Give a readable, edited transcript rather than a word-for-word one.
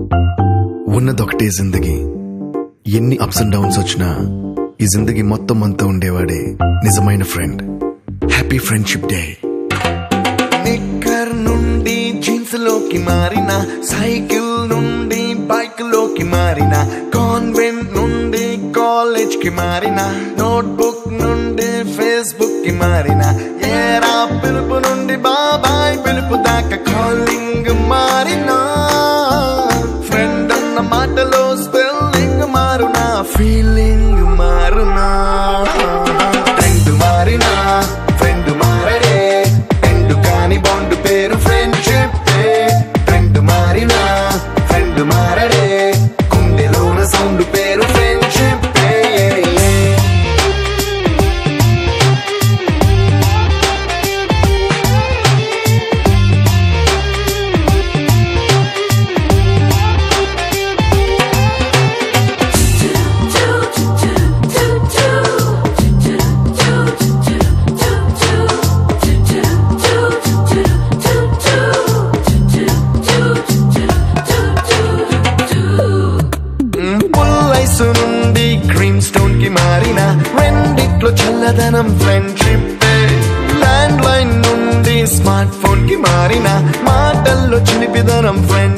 ఉన్నదొకటే జిందగీ, ఎన్ని ups and downs వచ్చినా ఈ జిందగీ మొత్తం అంతా ఉండేవాడే నిజమైన friend. Happy friendship day. Knicker నుండి జీన్స్ లోకి మారిన, సైకిల్ నుండి బైక్ లోకి మారిన, కాన్వెంట్ నుండి కాలేజ్ కి మారిన, నోట్బుక్ నుండి ఫేస్బుక్ కి మారిన, ఏరా పిలుపు నుండి బాబాయ్ పిలుపు దాకా కాలింగ్ మారిన, ఫ్రెండ్ అన్న మాటలో స్పెల్లింగ్ మారునా, ఫీలింగ్ మారునా, ట్రెండ్ మారినా ఫ్రెండ్ మారడే, ఎండు కాని బాండ్ పేరు ఫ్రెండ్షిప్ డే. ట్రెండ్ మారినా ఫ్రెండ్ మారడే, గుండెలోన సౌండ్ పేరు ఫ్రెండ్షిప్ డే. నుండి క్రీమ్ స్టోన్ కి మారిన, రెండిట్లో చల్లదనం ఫ్రెండ్షిప్ డే. ల్యాండ్ లైన్ నుండి స్మార్ట్ ఫోన్ కి మారిన, మాటల్లో చిలిపిదనం ఫ్రెండ్